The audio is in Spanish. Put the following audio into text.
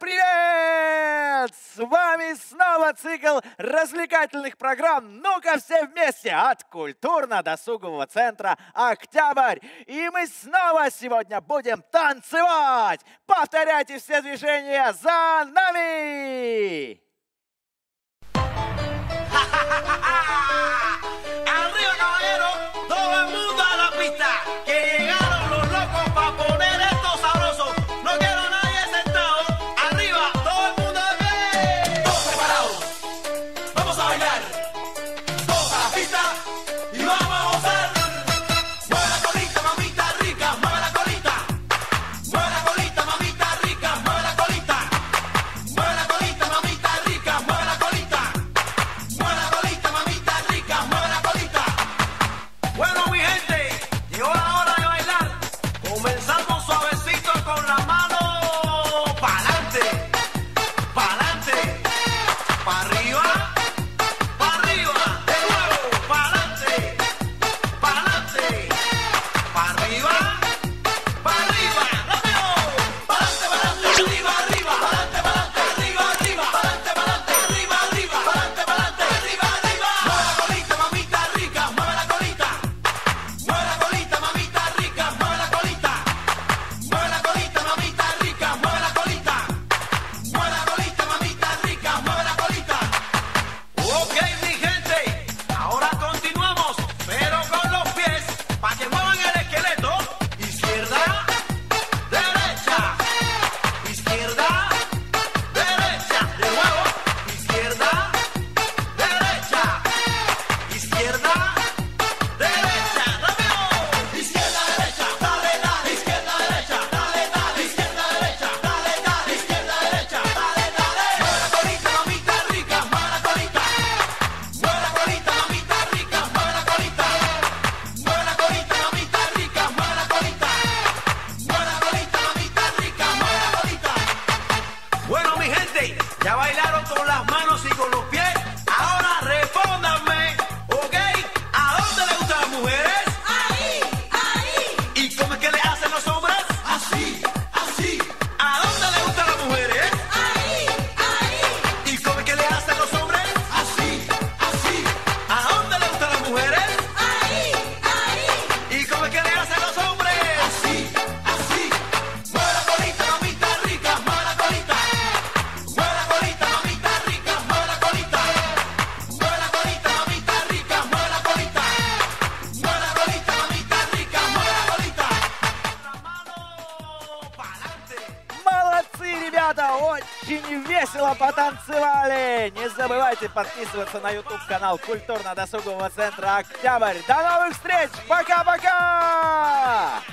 привет! С вами снова цикл развлекательных программ «Ну-ка все вместе» от культурно-досугового центра «Октябрь». И мы снова сегодня будем танцевать. Повторяйте все движения за нами! Arriba, caballero, todo el mundo a la pista, que llegaron los locos para poner esto sabroso. No quiero a nadie sentado. Arriba, todo el mundo de pie. Todos preparados, vamos a bailar. Todos a la pista y vamos a gozar. Mueve la colita, mamita rica, mueve la colita. Mueve la colita, mamita rica, mueve la colita. Mueve la colita, mamita rica, mueve la colita. Mueve la colita, mamita rica, mueve la colita. Bueno, mi gente, llegó la hora de bailar. Comenzamos suavecito con la mano pa'lante, pa'lante, pa' arriba, de nuevo, pa'lante, pa'lante, pa' arriba, rápido, pa'lante, pa'lante, arriba, arriba, pa'lante, pa'lante, arriba, arriba, pa'lante, pa'lante, arriba, arriba, pa'lante, pa'lante, arriba, arriba. Mueve la colita, mamita rica, mueve la colita. Mueve la colita, mamita rica, mueve la colita. Mueve la colita, mamita rica, mueve la colita. Mueve la colita, mamita rica, mueve la colita. Ok, mi gente, ahora continuamos, pero con los pies, para que muevan el esqueleto. Izquierda, derecha, izquierda, derecha. De nuevo, izquierda, derecha, izquierda, derecha. Rápido. Izquierda, derecha, dale, dale. Izquierda, derecha, dale, dale. Izquierda, derecha, dale, dale. Izquierda, derecha, dale, dale. Mueve la colita, mamita rica, mueve la colita. Mueve la colita, mamita rica, mueve la colita. Mueve la colita, mamita rica, mueve la colita. Mueve la colita, mamita rica, mueve la colita. Bueno, mi gente, ya bailaron con las manos y con los pies. Ahora respóndanme, ¿ok? ¿A dónde le gustan las mujeres? Ahí, ahí. ¿Y cómo es que le hacen los hombres? Así, así. ¿A dónde le gustan las mujeres? Ahí, ahí. ¿Y cómo es que le hacen los hombres? Así, así. ¿A dónde le gustan las mujeres? Ahí, ahí. ¿Y cómo es que le hacen los hombres? Así, así. Mueve la colita, mamita rica, mueve la colita. Mueve la colita, mamita rica, mueve la colita. Mueve la colita, mamita rica, mueve la colita. Mueve la colita, mamita rica, mueve la colita. La mano pa'lante. Молодцы, ребята! Очень весело потанцевали! Не забывайте подписываться на YouTube-канал культурно-досугового центра «Октябрь». До новых встреч! Пока-пока!